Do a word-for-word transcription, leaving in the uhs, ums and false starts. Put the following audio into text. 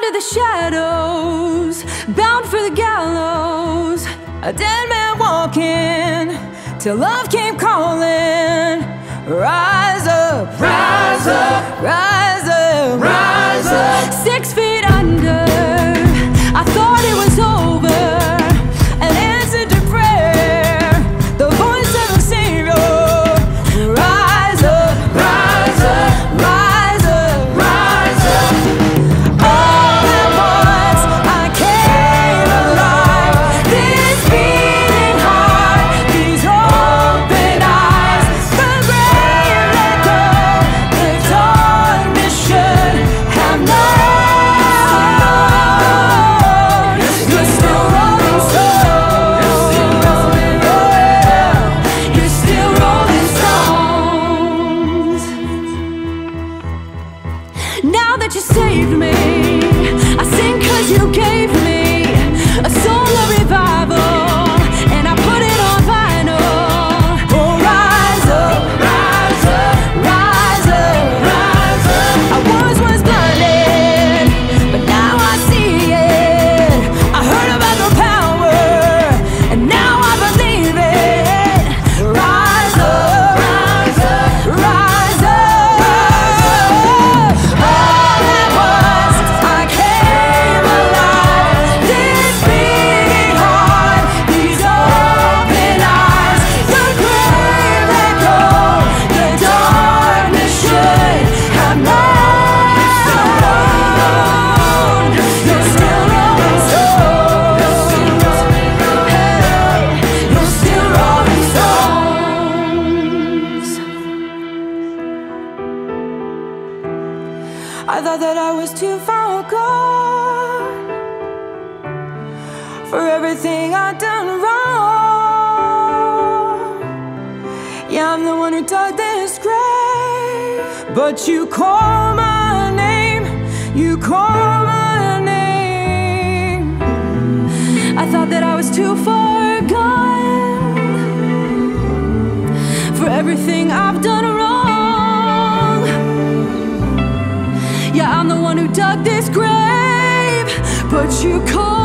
to the shadows, bound for the gallows, a dead man walking till love came calling. Rise up, rise up, rise up, rise up. Six feet under, I thought it was over, an answer to prayer, the voice of a savior. Rise up, rise up, rise up, rise up. All at once I came alive. This beating heart, these open eyes, the grave let go, the darkness should have known. You're still rolling stone. You're still rolling stones. Now that you saved me, I sing 'cause you gave me a song of revival, and I put it on vinyl. Oh, rise up, rise up, rise up, rise up. I once was blinded, but now I see it. I heard about the power, and now I believe it. Rise up, rise up, rise up. All at once I came alive. This beating heart, these open eyes, the grave let go, the darkness should have known. You're still rolling stones. Hey, you're still rolling stones. I thought that I was too far gone for everything I've done wrong. Yeah, I'm the one who dug this grave, but you call my name, you call my name. I thought that I was too far gone for everything I've done wrong. Yeah, I'm the one who dug this grave, but you call